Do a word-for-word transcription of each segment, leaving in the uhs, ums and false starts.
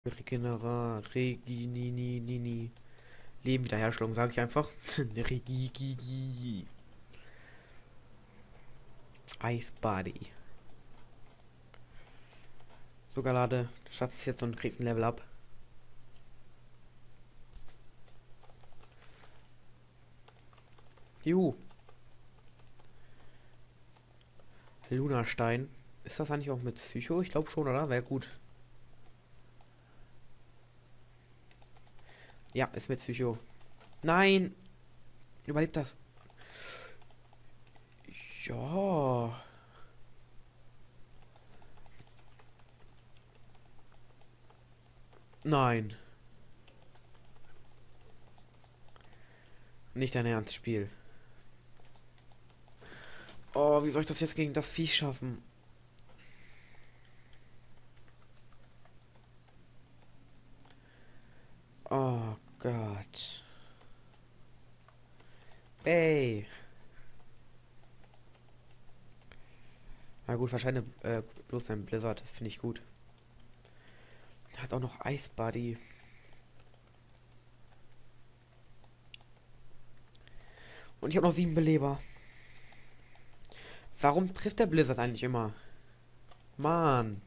Regenera, Reginini, Leben Wiederherstellung, sage ich einfach. Regigi, Ice Body. Sogar lade, du schaffst es jetzt und kriegst ein Level up. Juhu. Lunastein. Ist das eigentlich auch mit Psycho? Ich glaube schon, oder? Wäre gut. Ja, ist mit Psycho. Nein! Überlebt das. Ja. Nein. Nicht dein Ernst, Spiel. Oh, wie soll ich das jetzt gegen das Vieh schaffen? Oh Gott. Ey. Na gut, wahrscheinlich äh, bloß ein Blizzard. Finde ich gut. Hat auch noch Ice Buddy. Und ich habe noch sieben Beleber. Warum trifft der Blizzard eigentlich immer? Mann.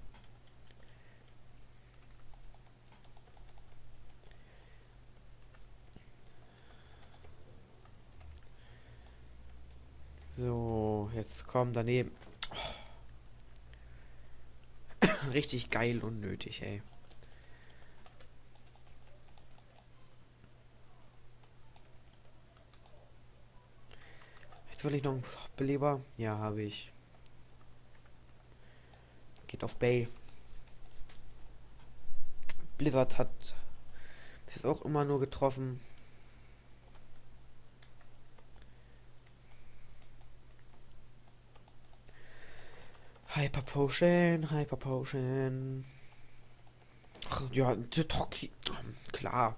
So, jetzt kommen daneben. Richtig geil und nötig, ey. Jetzt will ich noch einen Beleber. Ja, habe ich. Geht auf Bay. Blizzard hat ist auch immer nur getroffen. Hyper Potion, Hyper Potion. Ach, ja, doch, klar.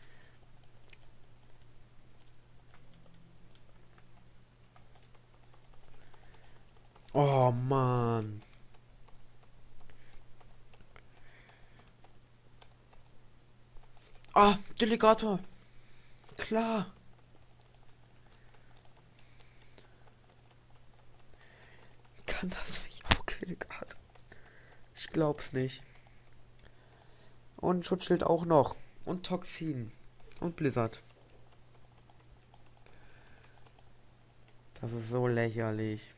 Oh Mann. Ah, Delegator. Klar. Kann das nicht auch Delegator? Ich glaub's nicht. Und Schutzschild auch noch. Und Toxin. Und Blizzard. Das ist so lächerlich.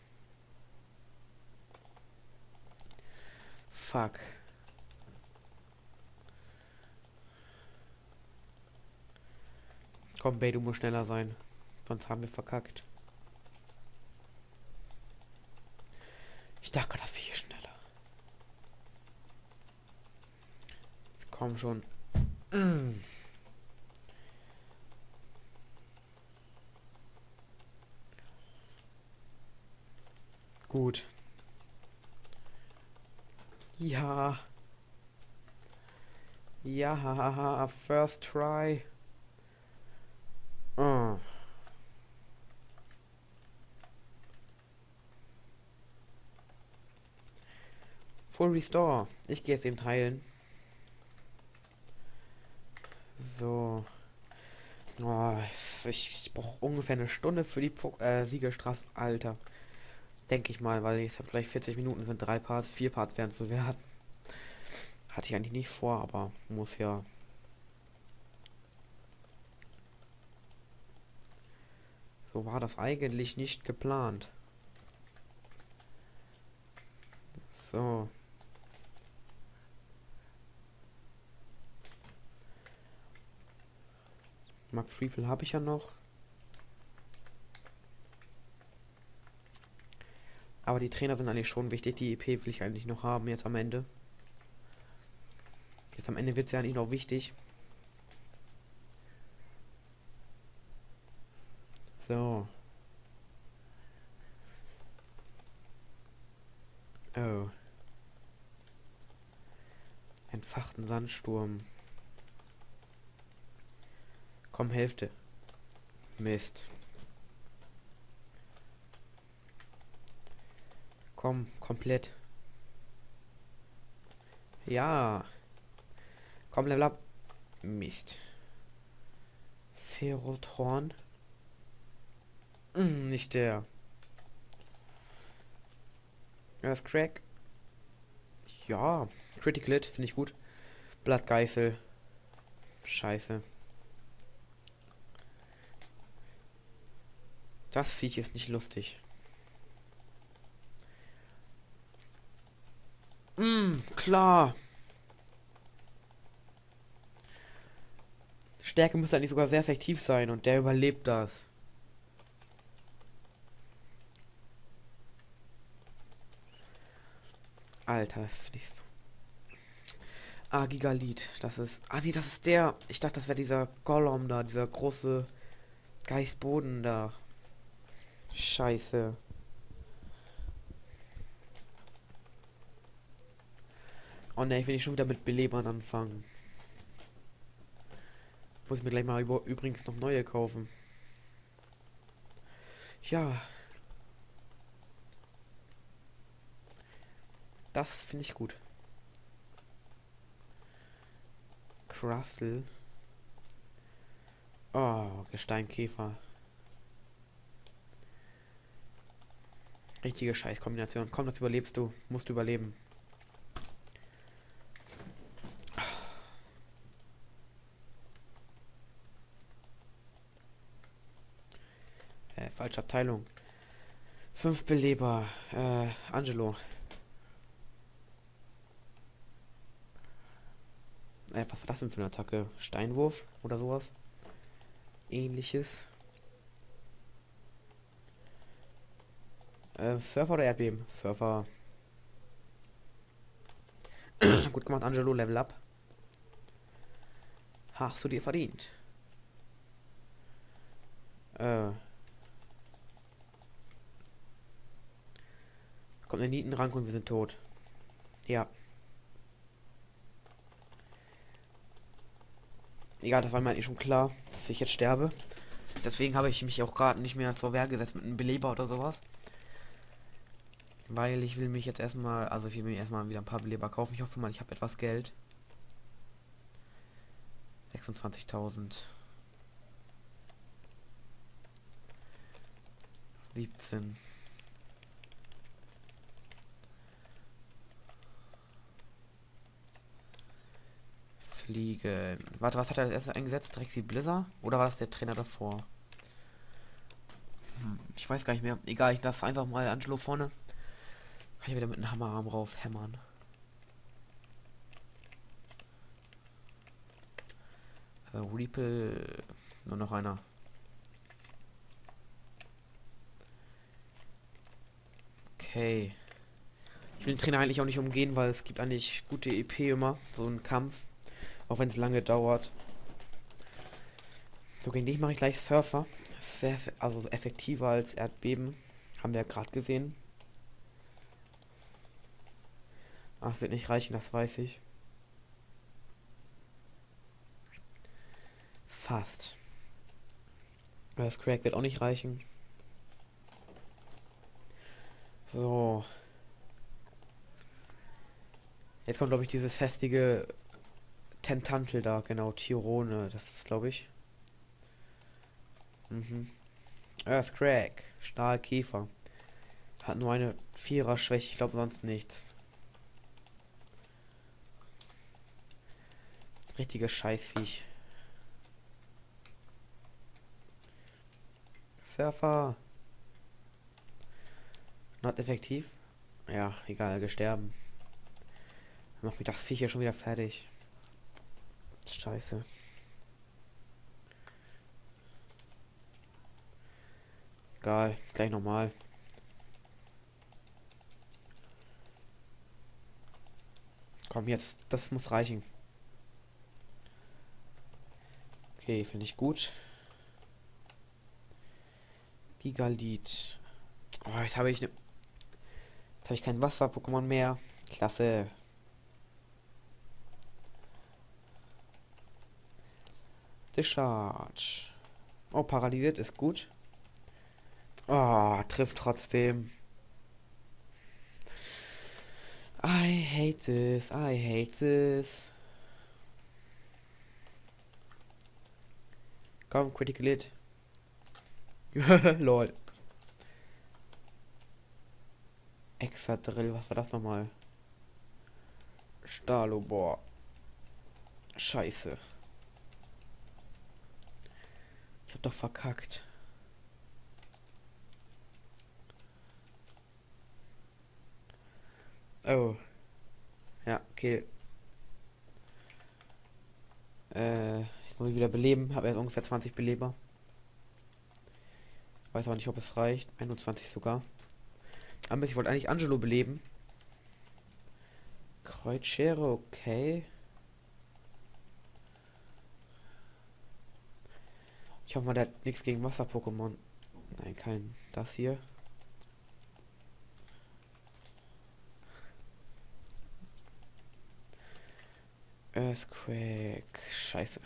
Fuck. Komm, Bay, du musst schneller sein. Sonst haben wir verkackt. Ich dachte, das wäre schneller. Jetzt komm schon. Mm. Gut. Ja. Ja, first try. Uh. Full Restore. Ich gehe jetzt eben heilen. So. Oh, ich brauche ungefähr eine Stunde für die po äh, Siegerstraße. Alter. Denke ich mal, weil ich habe gleich vierzig Minuten sind drei Parts. Vier Parts werden es wohl werden. Hatte ich eigentlich nicht vor, aber muss ja. So war das eigentlich nicht geplant. So. Max Triple habe ich ja noch. Aber die Trainer sind eigentlich schon wichtig. Die E P will ich eigentlich noch haben jetzt am Ende. Jetzt am Ende wird es ja eigentlich noch wichtig. So. Oh. Entfachten Sandsturm. Komm, Hälfte. Mist. Komm, komplett. Ja. Komm, Level up. Mist. Ferrothorn. Hm, nicht der. Er ist Crack. Ja. Critical Hit, finde ich gut. Blattgeißel. Scheiße. Das Viech ist nicht lustig. Mm, klar. Stärke muss eigentlich sogar sehr effektiv sein und der überlebt das. Alter, das finde ich so. Ah, Gigalit. Das ist. Ah, nee, das ist der. Ich dachte, das wäre dieser Gollum da, dieser große Geistboden da. Scheiße. Oh ne, ich will nicht schon wieder mit Belebern anfangen. Muss ich mir gleich mal über, übrigens noch neue kaufen. Ja. Das finde ich gut. Crustle. Oh, Gesteinkäfer. Richtige Scheißkombination. Komm, das überlebst du. Musst du überleben. Äh, falsche Abteilung. Fünf Beleber. Äh, Angelo. Äh, was war das denn für eine Attacke? Steinwurf oder sowas? Ähnliches. Äh, Surfer oder Erdbeben? Surfer. Gut gemacht, Angelo. Level up. Hast du dir verdient. Äh. Kommt ein Nietenrank und wir sind tot. Ja. Egal, das war mir eigentlich schon klar, dass ich jetzt sterbe. Deswegen habe ich mich auch gerade nicht mehr zur Wehr gesetzt mit einem Beleber oder sowas. Weil ich will mich jetzt erstmal, also ich will mir erstmal wieder ein paar Beleber kaufen. Ich hoffe mal, ich habe etwas Geld. sechsundzwanzigtausend. siebzehn. Fliegen. Warte, was hat er als erstes eingesetzt? Drexy Blizzard? Oder war das der Trainer davor? Hm, ich weiß gar nicht mehr. Egal, ich lasse einfach mal Angelo vorne. Kann ich wieder mit einem Hammerarm rauf hämmern. Äh, Reaple. Nur noch einer. Okay. Ich will den Trainer eigentlich auch nicht umgehen, weil es gibt eigentlich gute E P immer. So ein Kampf. Auch wenn es lange dauert. So, gegen dich mache ich gleich Surfer. Sehr, also effektiver als Erdbeben. Haben wir ja gerade gesehen. Ach, wird nicht reichen, das weiß ich. Fast. Das Crack wird auch nicht reichen. So. Jetzt kommt, glaube ich, dieses hässliche Tentantel da. Genau, Tirone. Das ist, glaube ich. Mhm. Earthcrack. Stahlkäfer. Hat nur eine Vierer-Schwäche. Ich glaube sonst nichts. Richtiges Scheißviech. Surfer. Not effektiv. Ja, egal, gesterben. Dann macht mich das Viech ja schon wieder fertig. Scheiße. Egal, gleich nochmal. Komm, jetzt, das muss reichen. Okay, finde ich gut. Gigalit. Oh, jetzt habe ich ne, jetzt habe ich kein Wasser-Pokémon mehr. Klasse. Discharge. Oh, paralysiert ist gut. Oh, trifft trotzdem. I hate this. I hate this. Komm, Critical Hit. Lol. Extra Drill, was war das nochmal? Stalobor. Scheiße. Ich hab doch verkackt. Oh. Ja, okay. Äh, jetzt muss ich wieder beleben. Habe erst ungefähr zwanzig Beleber. Weiß aber nicht, ob es reicht. einundzwanzig sogar. Aber ich wollte eigentlich Angelo beleben. Kreuzschere, okay. Ich hoffe mal, der hat nichts gegen Wasser-Pokémon. Nein, kein. Das hier. Earthquake. Scheiße.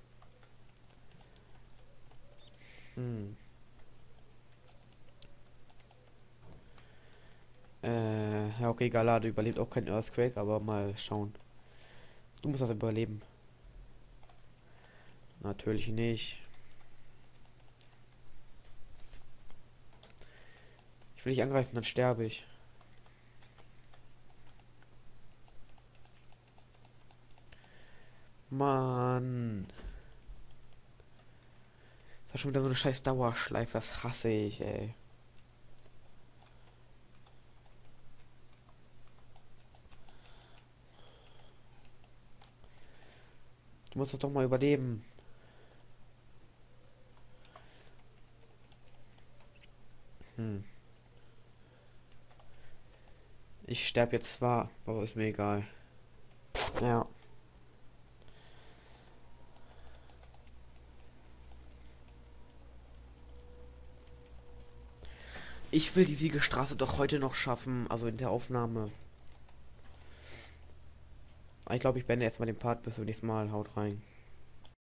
Hm. Äh, ja, okay, Galade überlebt auch kein Earthquake, aber mal schauen. Du musst das überleben. Natürlich nicht. Ich will dich angreifen, dann sterbe ich. Mann. Das ist schon wieder so eine scheiß Dauerschleife, das hasse ich, ey. Du musst das doch mal überleben. Hm. Ich sterbe jetzt zwar, aber ist mir egal. Ja. Ich will die Siegestraße doch heute noch schaffen, also in der Aufnahme. Ich glaube, ich beende erstmal den Part bis zum nächsten Mal. Haut rein.